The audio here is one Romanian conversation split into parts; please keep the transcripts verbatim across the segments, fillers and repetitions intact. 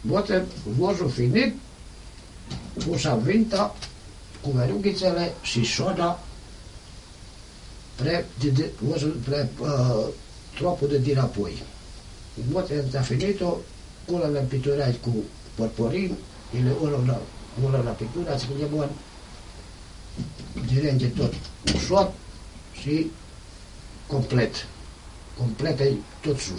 Poate vozul finit, pusa vinta cu verughițele și soda pre, de, de, vozul, pre uh, tropul de dinapoi. Poate a finito, culele pitureai cu porporin, ele ulă la, ulă la pitura, ți le bun, direnge tot ușor și complet. Complet e tot sus.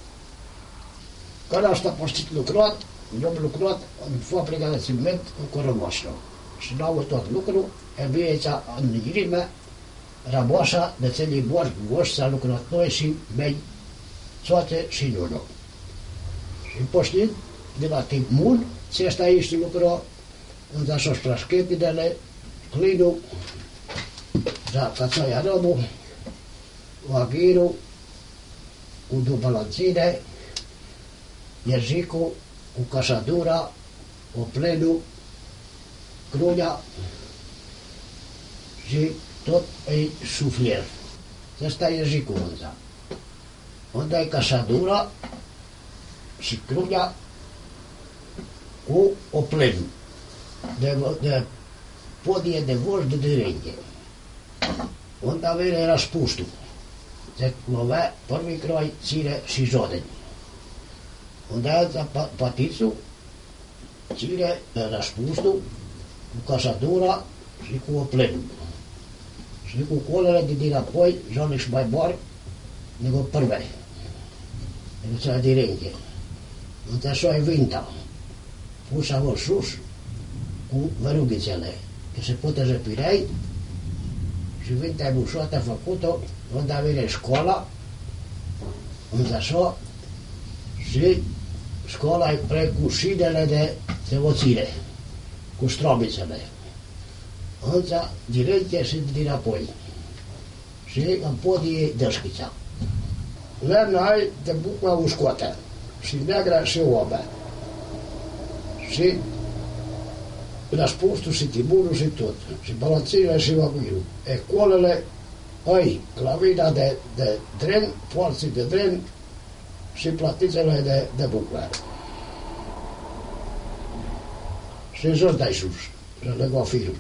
Când asta a fost lucrat, eu am lucrat în fabrica de ciment în Coromoșu. Și n-au tot lucru, e aici în inimă, răboasa de țelii bori, voși s-a lucrat noi și mei, toate și nu. Și poștit, de la timp mult, ți asta aici lucru, unde așa sprașchepidele, clinul, da, cațaia rămul, vaghirul, cu dubalanține, ierzicul, cu casadura, oplenul, crunia și tot e suflier. Asta e ierzicul unde. Unde e casadura și crunia cu oplenul. De, de podie de voș de direnge. Unde avea era spustul. Se lovea prvi croj cire și jodeni. Unde alța patițul, cire răspustul, cu casadura și cu oplenul. Și cu colele de dinapoi, jone și mai mari, de cu prve. De cu cea direnge. Unde așa e vinta, pusă acolo sus, cu verughițele. Că se poate răpirei și vinta e bușoată făcută, unde avea școala, unde așa, și școala e pre cu șinele de, de oțire, cu strobițele. Unde direct și dinapoi. Și în podie dășchița. Lemna ai de bucla uscoată, și neagră și oabă. Și răspustul și tiburul și tot. Și balanțile și vaguirul. Ecolele, ai clavina de, de dren, porții de dren și platițele de, de buclă. Și jos de sus, să legă firul.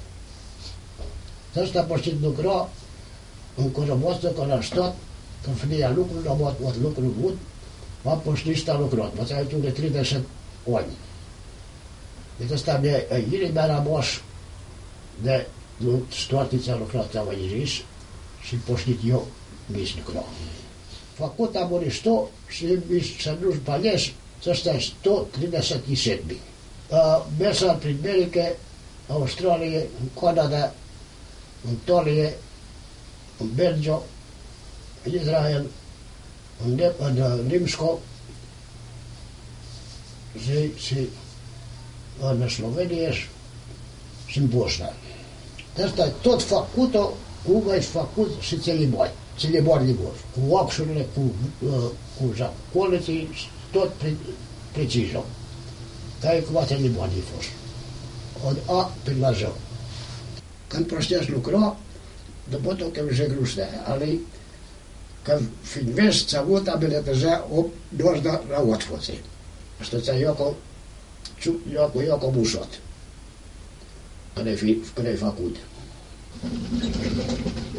Asta a păștit lucra în Coromoșu, când a stat, când finia lucrul, am luat lucrul mult, m-am păștit și a lucrat. Mă ți-ai tu de treizeci ani. Deci asta mi-a inimea rămas de nu toate ți-a lucrat, am zis, și păștit eu mi-s lucra. Făcut am murit sto și să nu-și bănesc, să stai sto treizeci și șapte. Mers prin America, Australia, în Canada, în Italia, în Belgia, în Israel, în, în Rimsko și, și în Slovenia și în Bosnia. Asta e tot făcut-o cum ai făcut și țelibori, țelibori de vor, cu oxurile, cu, cu jacoleții, tot pre, precisă. Ca e cu țelibori de fost. Od A până la J. Când prostești lucra, după tot că se grustea, ali, că fiind vest, ți-a avut abilităzea o doar la otfoțe. Asta ți-a ioco, ioco, ioco bușot, când ai făcut.